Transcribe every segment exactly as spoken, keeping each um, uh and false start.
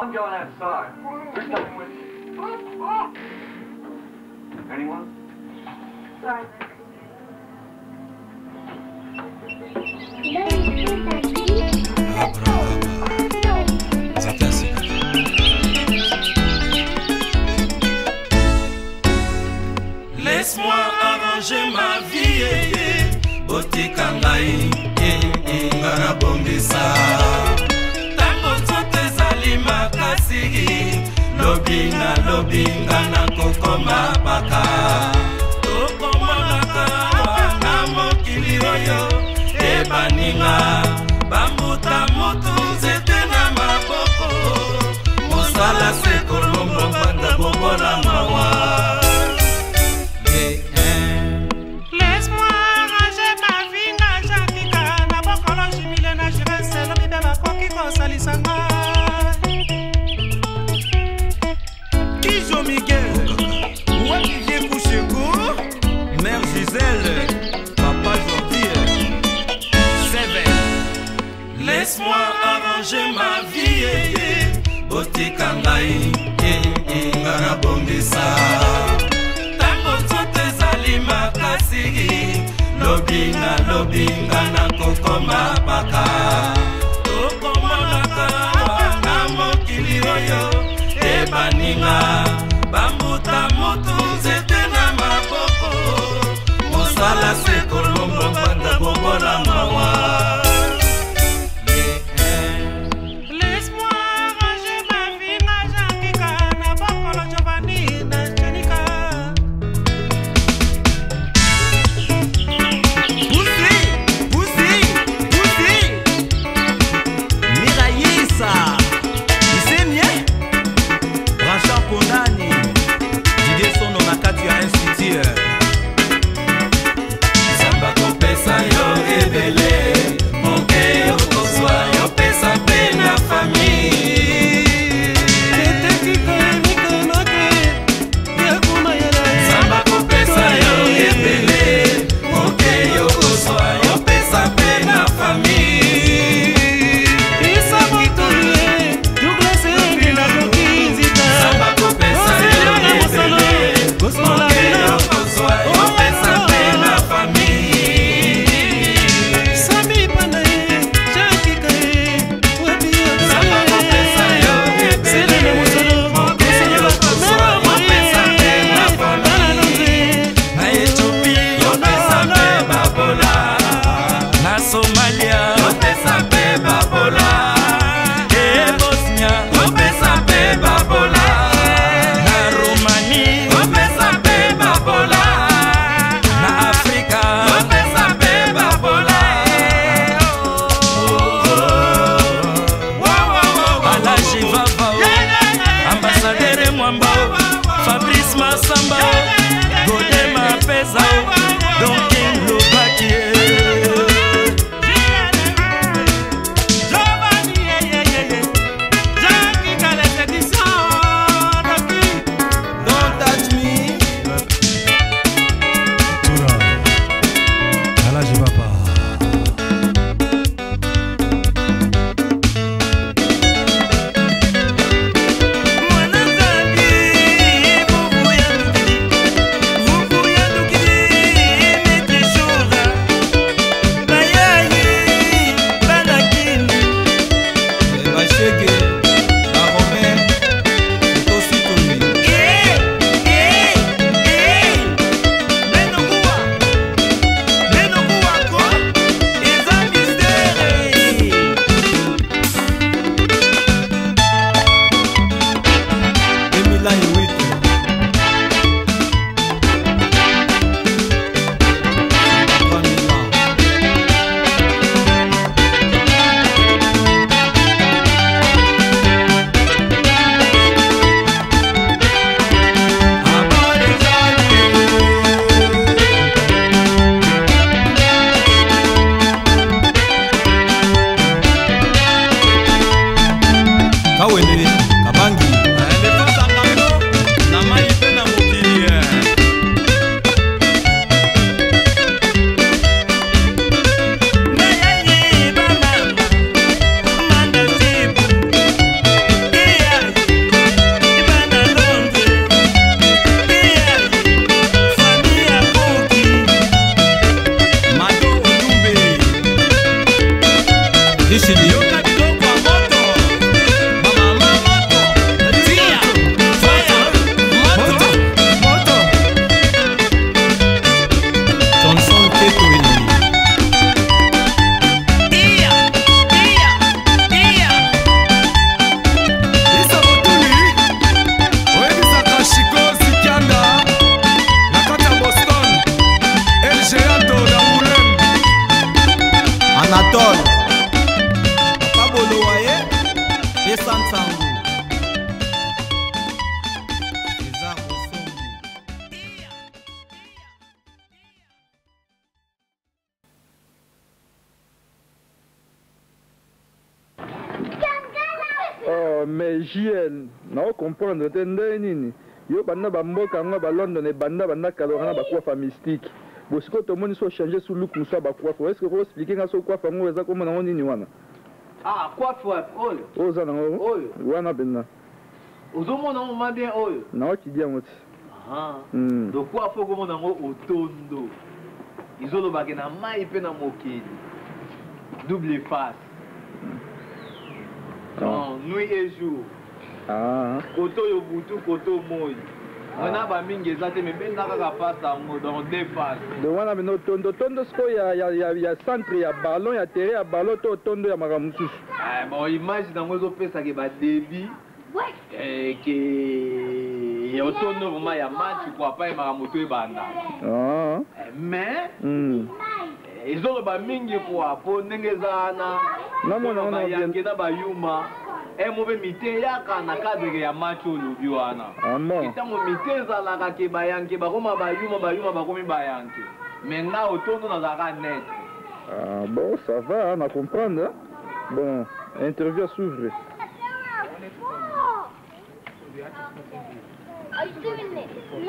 I'm going outside. Who's coming with you? Anyone? Sorry. Laisse-moi arranger ma vie, botika ngai, ngana bongisa. Tango zote zali makasi, lobinga lobinga na kokoma baka. Tokoma naka na mokili oyo, ebaninga, bambuta mutu zete na maboko. Mosala se kolombo banda bobola mawa. Kijo Miguel, Olivier Kouchego, Mère Gisèle, Papa Jordi, Seven. Laisse-moi arranger ma vie, botika ngai, ngana bongisa. Tango zote zali makasi, lobinga lobinga na kokoma baka. Ebaninga, bambuta mutu zete na maboko. Mosala se kolombo banda bobola mawa. Laisse-moi arranger ma vie, na Jangika, na bokolo Giovanni, na Janika. Poussi, Poussi, Poussi, Miraïsa. Kondani Didier Sono na kati ya institut. Samba kopesa yo ebele, moke yo kozwa yo pesa pe na famille. Samba kopesa yo ebele, moke yo kozwa yo pesa pe na famille. Babola mais J L na comprendre te ndenge nini yo banda bamboka ngo ba London e banda banda kalorana ba coiffe mystique bosiko to moni so changer sous look musa ba coiffe est-ce que vous expliquer nga so coiffe ngo eza comme na nini wana ah coiffe oyo oza na ngo oyo wana benna ozomona mo bien oyo na o kidia ngoti ah mm do coiffe ko mona ngo otondo izolo ba na mai pe na mokili double face non nuit et jour ah koto yo butu koto moi on ba mingi ezate me ben naka ka pasta mo dans deux faces de wana bino tondo tondo sko ya ya ya, ya centre ya ballon ya terrain ya ballon to tondo ya makamususu ah bon image nango zo pesa ke ba débit eh ke yo tondo vraiment ya match quoi pas makamuto e banda ah mais mm ezolo ba mingi kwa po ndenge zana na mona ba ona yange na ba yuma e mo be mite yaka na cadre ya match olobi wana amo kitango mite ezalaka ke ba yange ba koma ba yuma ba yuma ba komi ba yange mais nga otondo na zaka net ah bon ça va on a comprendre hein? Bon interview s'ouvre Are you doing this? No.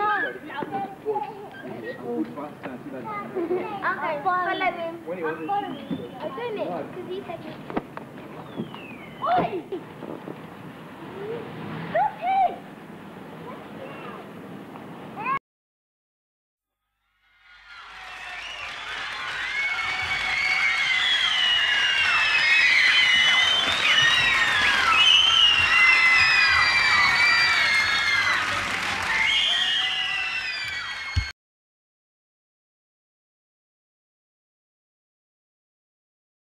Okay, follow him. I'm following. I'm doing it because he said it. Oi!